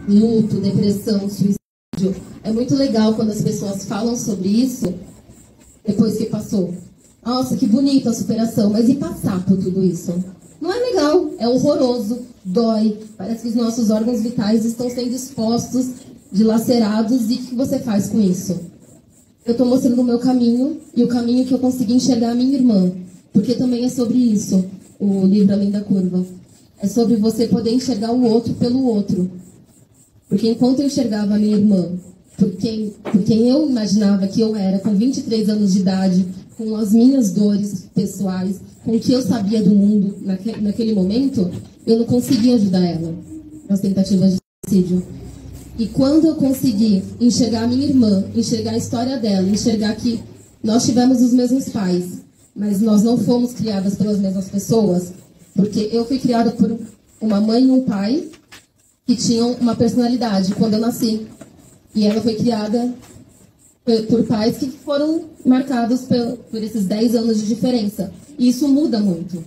luto, depressão, suicídio. É muito legal quando as pessoas falam sobre isso depois que passou. Nossa, que bonita a superação, mas e passar por tudo isso? Não é legal, é horroroso, dói, parece que os nossos órgãos vitais estão sendo expostos, dilacerados, e o que você faz com isso? Eu estou mostrando o meu caminho, e o caminho que eu consegui enxergar a minha irmã, porque também é sobre isso, o livro Além da Curva. É sobre você poder enxergar o outro pelo outro. Porque enquanto eu enxergava a minha irmã, por quem eu imaginava que eu era, com 23 anos de idade, com as minhas dores pessoais, com o que eu sabia do mundo naquele momento, eu não conseguia ajudar ela nas tentativas de suicídio. E quando eu consegui enxergar a minha irmã, enxergar a história dela, enxergar que nós tivemos os mesmos pais, mas nós não fomos criadas pelas mesmas pessoas, porque eu fui criada por uma mãe e um pai que tinham uma personalidade quando eu nasci. E ela foi criada por pais que foram marcados por esses 10 anos de diferença. E isso muda muito.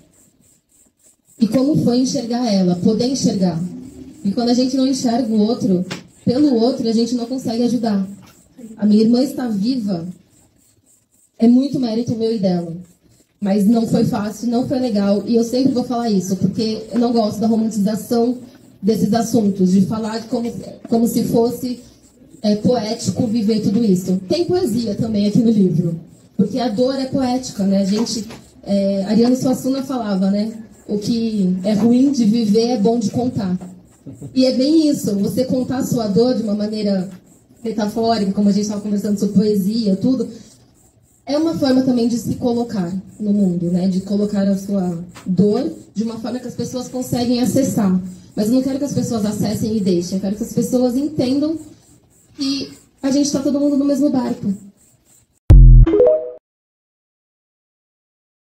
E como foi enxergar ela, poder enxergar. E quando a gente não enxerga o outro, pelo outro, a gente não consegue ajudar. A minha irmã está viva, é muito mérito meu e dela. Mas não foi fácil, não foi legal. E eu sempre vou falar isso, porque eu não gosto da romantização desses assuntos, de falar como se fosse poético viver tudo isso. Tem poesia também aqui no livro, porque a dor é poética, né? Ariano Suassuna falava, né? O que é ruim de viver é bom de contar. E é bem isso, você contar a sua dor de uma maneira metafórica, como a gente estava conversando sobre poesia, tudo, é uma forma também de se colocar no mundo, né? De colocar a sua dor de uma forma que as pessoas conseguem acessar. Mas eu não quero que as pessoas acessem e deixem, eu quero que as pessoas entendam que a gente está todo mundo no mesmo barco.